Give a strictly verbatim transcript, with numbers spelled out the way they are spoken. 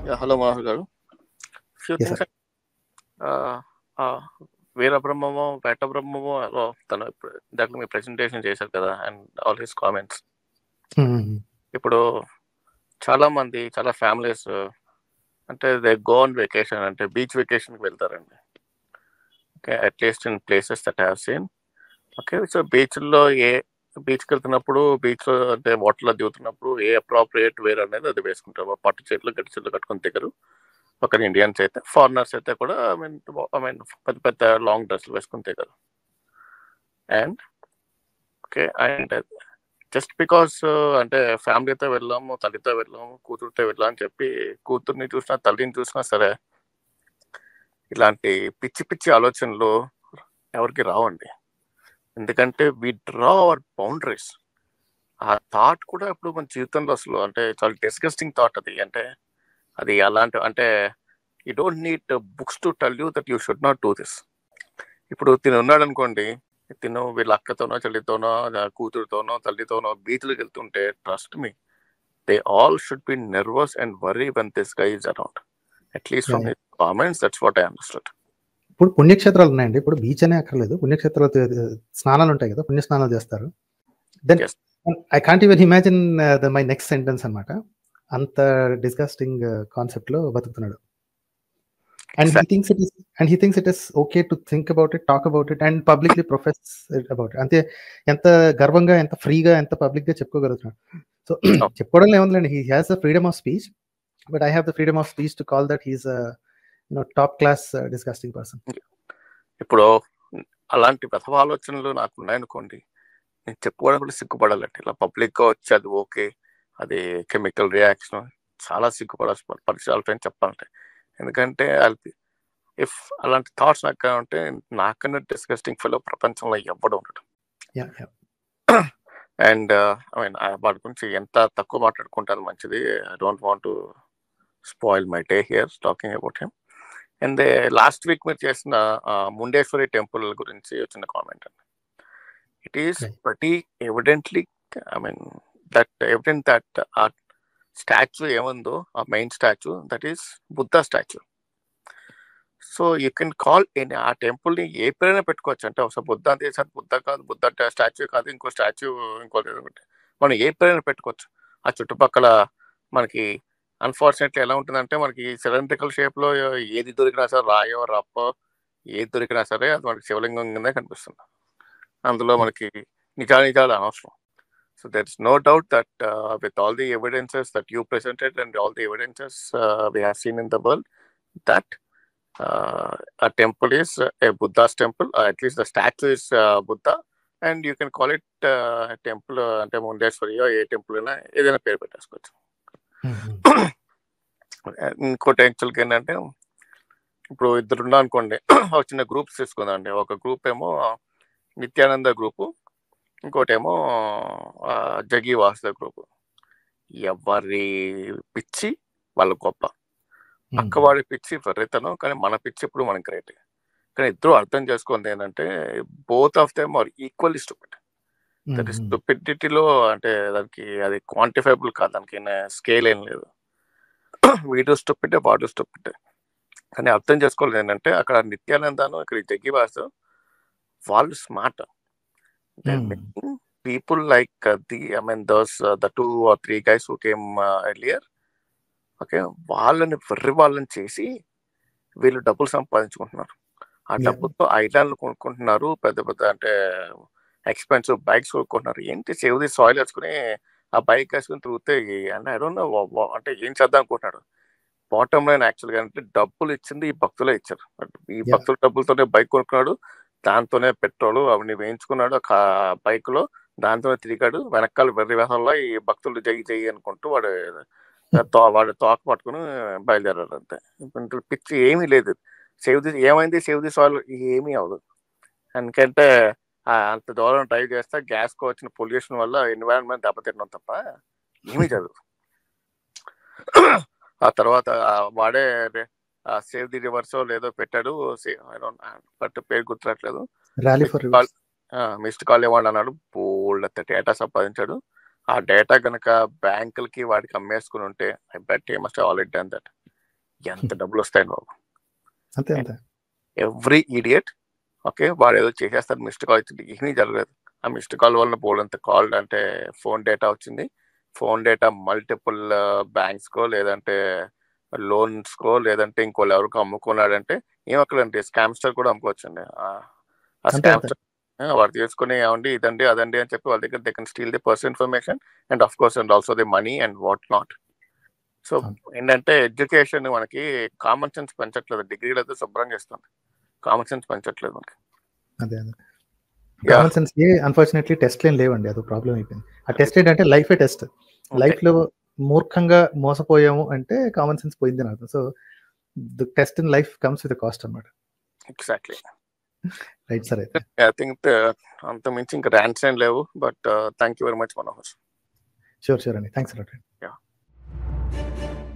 Hello Manohar garu. Few Yes, things sir. వీర బ్రహ్మమో వేట బ్రహ్మమో ఏదో తను ఇప్పుడు దాంట్లో మీ ప్రెజెంటేషన్ చేశారు కదా, and all his comments. Hmm. ఇప్పుడు చాలా మంది చాలా ఫ్యామిలీస్ అంటే దే గో ఆన్ వెకేషన్ అంటే బీచ్ వెకేషన్కి వెళ్తారండి. Okay, at least in places that have seen. Okay, so బీచ్లో ఏ బీచ్కి వెళ్తున్నప్పుడు బీచ్లో అంటే వాటర్లో దిగుతున్నప్పుడు ఏ అప్రాప్రియేట్ వేర్ అనేది అది వేసుకుంటారు. పట్టు చేతులు గట్టి చేతులు కట్టుకొని దిగరు. పక్కన ఇండియన్స్ అయితే, ఫారినర్స్ అయితే కూడా ఐ మీన్ ఐ మీన్ పెద్ద పెద్ద లాంగ్ డ్రెస్సులు వేసుకుని దిగరు. And okay, and just because అంటే ఫ్యామిలీతో వెళ్ళాము, తల్లితో వెళ్ళాము, కూతురుతో వెళ్ళాం అని చెప్పి కూతుర్ని చూసినా తల్లిని చూసినా సరే ఇలాంటి పిచ్చి పిచ్చి ఆలోచనలు ఎవరికి రావండి. ఎందుకంటే వి డ్రా అవర్ బౌండరీస్. ఆ థాట్ కూడా ఇప్పుడు మన జీవితంలో అసలు అంటే చాలా డిస్గస్టింగ్ థాట్ అది. అంటే అది అలాంటి అంటే you don't need books to tell you that you should not do this. ఇప్పుడు తిను ఉన్నాడు అనుకోండి, తిను వీళ్ళ అక్కతోనో చెల్లితోనో కూతురుతోనో తల్లితోనో బీచ్లకు వెళ్తుంటే trust me they all should be nervous and worry when this guy is around. At least from his comments that's what I understood. ఇప్పుడు పుణ్యక్షేత్రాలు ఉన్నాయండి. ఇప్పుడు బీచ్ అనే అక్కర్లేదు, పుణ్యక్షేత్రాలు తి- స్నానాలు ఉంటాయి కదా, పుణ్య స్నానాలు చేస్తారు. Then Yes. I can't even imagine the my next sentence అన్నమాట. అంత డిస్గస్టింగ్ కాన్సెప్ట్ లో బతుకుతున్నాడు. And he thinks it is and he thinks it is okay to think about it, talk about it and publicly profess about it. అంతే, ఎంత గర్వంగా, ఎంత ఫ్రీగా, ఎంత పబ్లిక్ గా చెప్పుకోగలుగుతున్నాడు. సో చెప్పుకోవడంలో ఏముందండి, he has the freedom of speech, but I have the freedom of speech to call that he's you know top class disgusting person. ఇప్పుడు అలాంటి ప్రథమ ఆలోచనలు నాకు ఉన్నాయనుకోండి, నేను చెప్పుకోవడం కూడా సిగ్గుపడాలండి. ఇలా పబ్లిక్గా వచ్చి అది ఓకే, అది కెమికల్ రియాక్షన్, చాలా సిగ్గుపడాల్సిన పరిచయాలు చెప్పాలంటే. ఎందుకంటే ఇఫ్ అలాంటి థాట్స్ నాకు ఉంటే నాకన్నా డిస్గస్టింగ్ ఫెలో ప్రపంచంలో ఎవ్వడం ఉండడు. అండ్ ఐ మీన్ వాటి గురించి ఎంత తక్కువ మాట్లాడుకుంటే మంచిది. I don't want to spoil my day here talking about him. And last week మీరు చేసిన ముండేశ్వరి టెంపుల్ గురించి వచ్చిన కామెంట్ అండి. It is pretty evidently I mean that evident that ఆ స్టాచ్యూ ఏముందో ఆ main statue that is Buddha statue. So you can call any ఆ టెంపుల్ని ఏ పేరైనా పెట్టుకోవచ్చు. అంటే ఒకసారి బుద్ధ అంటే బుద్ధ కాదు, బుద్ధ స్టాచ్యూ కాదు, ఇంకో స్టాచ్యూ ఇంకోటి మనం ఏ పేరైనా పెట్టుకోవచ్చు. ఆ చుట్టుపక్కల మనకి అన్ఫార్చునేట్లీ ఎలా ఉంటుందంటే మనకి సిలిండ్రికల్ షేప్లో ఏది దొరికినా సరే, రాయో రప్పో ఏది దొరికినా సరే అది మనకి శివలింగం కింద కనిపిస్తుంది. అందులో మనకి నిజానిజాలు అనవసరం. So there is no doubt that with all the evidences that you presented and all the evidences we have seen in the world that Uh, a temple is a Buddha's temple, or at least the statue is uh, Buddha, and you can call it uh, a temple అంటే ముండేశ్వరి ఏ temple అయినా ఏదైనా పేరు పెట్టేసుకోవచ్చు. ఇంకోటి యాక్చువల్గా ఏంటంటే ఇప్పుడు ఇద్దరు ఉన్నా అనుకోండి, ఒక చిన్న గ్రూప్స్ తీసుకుందండి. ఒక గ్రూప్ ఏమో నిత్యానంద గ్రూపు, ఇంకోటి ఏమో జగి వాసుదేవ్ గ్రూపు. ఎవరి పిచ్చి వాళ్ళ గొప్ప. పక్కవాడి పిచ్చి వెర్రితనం, కానీ మన పిచ్చి ఇప్పుడు మనకి గ్రేట్. కానీ ఇద్దరు అర్థం చేసుకుంది ఏంటంటే both of them are equally stupid. That is స్టూపిడిటీలో అంటే దానికి అది క్వాంటిఫైబుల్ కాదు, దానికి స్కేల్ ఏం లేదు. వీడు స్టూపిడ్, వాడు స్టూపిడ్. కానీ అర్థం చేసుకోలేదు ఏంటంటే అక్కడ నిత్యానందాను, ఇక్కడ జగ్గి వాసు వాళ్ళు smart. People like the I mean those the two or three guys who came earlier, okay, వాళ్ళని వెర్రి వాళ్ళని చేసి వీళ్ళు డబ్బులు సంపాదించుకుంటున్నారు. ఆ డబ్బుతో ఐలాండ్లు కొనుక్కుంటున్నారు, పెద్ద పెద్ద అంటే ఎక్స్పెన్సివ్ బైక్స్ కొనుక్కుంటున్నారు. ఏంటి సేవ్ ది సాయిల్ వేసుకుని ఆ బైక్ వేసుకుని తిరిగితే అంటే ఐ డోంట్ నో అంటే ఏం చేద్దాం అనుకుంటున్నాడు. బాటమ్ లైన్ యాక్చువల్గా అంటే డబ్బులు ఇచ్చింది ఈ భక్తులే ఇచ్చారు. ఈ భక్తుల డబ్బులతోనే బైక్ కొనుక్కున్నాడు, దాంతోనే పెట్రోల్ అవన్నీ వేయించుకున్నాడు ఆ బైక్లో, దాంతోనే తిరిగాడు. వెనకాల వెర్రి వేసల్లో ఈ భక్తులు జయి జయి అనుకుంటూ వాడు వాడు తోక పట్టుకుని బయలుదేరారు. అంతే, పిచ్చి ఏమీ లేదు. సేవ్ ది ఏమైంది సేవ్ ది సాయిల్ ఏమీ అవ్వదు. ఎందుకంటే అంత దూరం డ్రైవ్ చేస్తే గ్యాస్కి వచ్చిన పొల్యూషన్ వల్ల ఎన్విరాన్మెంట్ దెబ్బతిన్నాం తప్ప ఏమీ జరగదు. ఆ తర్వాత వాడే సేవ్ ది రివర్స్ లేదో పెట్టాడు, బట్ పేరు గుర్తురాట్లేదు. మిస్డ్ కాల్ ఇవ్వండి అన్నాడు, బోల్డ్ అంత డేటా సంపాదించాడు. ఆ డేటా కనుక బ్యాంకులకి వాడికి అమ్మేసుకుని ఉంటే I bet he must have already done that. ఎంత డబ్బులు వస్తాయండి బాబు. అంతే అంతే ఎవ్రీ ఇడియట్ ఓకే వాడు ఏదో చేసేస్తారు, మిస్డ్ కాల్ ఇచ్చింది, ఏమీ జరగలేదు. ఆ మిస్డ్ కాల్ వల్ల పోలంత కాల్ అంటే ఫోన్ డేటా వచ్చింది. ఫోన్ డేటా మల్టిపుల్ బ్యాంక్స్కో లేదంటే లోన్స్కో లేదంటే ఇంకోళ్ళు ఎవరికో అమ్ముకున్నాడంటే ఏమక్కడండి స్కామ్స్టర్ కూడా అమ్ముకోవచ్చండి. ఆ అంతే అంతే స్కామ్స్టర్ వాడు తీసుకుని ఏమండి ఇదండి అదండి అని చెప్పి వాళ్ళ దగ్గర they can steal the personal information and of course and also the money and what not. So అవును. ఏంటంటే ఎడ్యుకేషన్ మనకి కామన్ సెన్స్ పెంచట్లేదు, డిగ్రీలు అయితే శుభ్రంగా ఇస్తుంది, కామన్ సెన్స్ పెంచట్లేదు మనకి. అదే అదే యా కామన్ సెన్స్ ఏ అన్ఫార్చునేట్లీ టెస్ట్ ఏం లేవండి, అదో ప్రాబ్లం అయిపోయింది. ఆ టెస్ట్ ఏంటంటే లైఫే టెస్ట్. అంతే లైఫ్ లో మూర్ఖంగా మోసపోయాము అంటే కామన్ సెన్స్ పోయింది అని అర్థం. So the test in life comes with cost అన్నమాట. ఎగ్జాక్ట్లీ. Right sir. అయితే ఐ థింక్ అంత మించి ఇంకా ర్యాంక్స్ ఏం లేవు, but thank you very much Manohar. Sure sure అండి, థ్యాంక్స్ అలాట్. యా